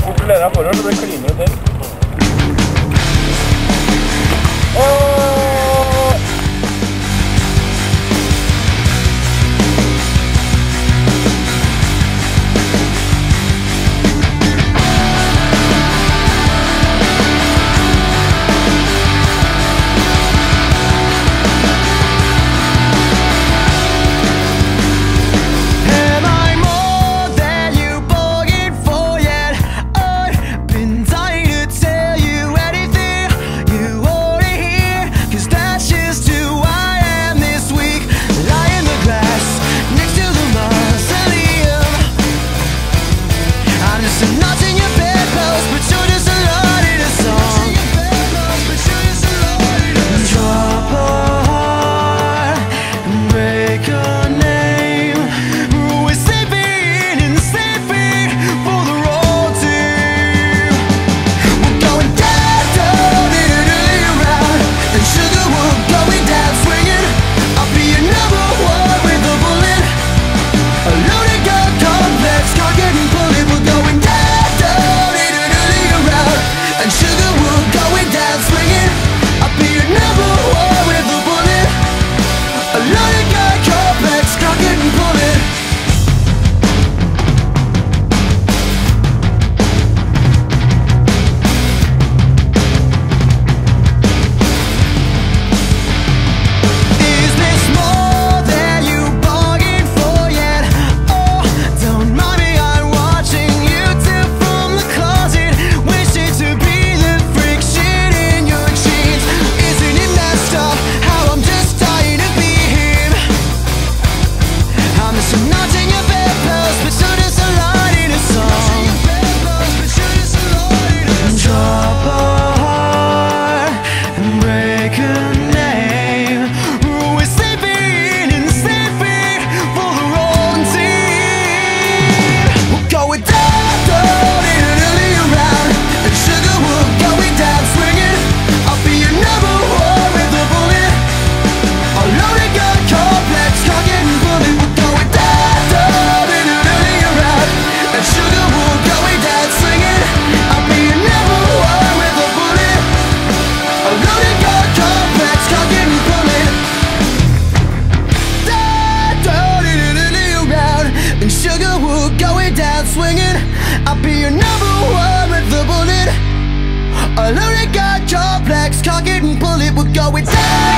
Kontrollere forhold, det kliner jo til. Swinging, I'll be your number one with the bullet. A loaded gun complex, cock it and pull it. We're going down,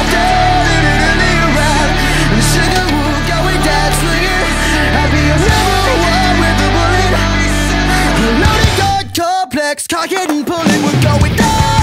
around. And sugar, we're going down, swinging. I'll be your number one with the bullet. A loaded gun complex, cock it and pull it. We're going down.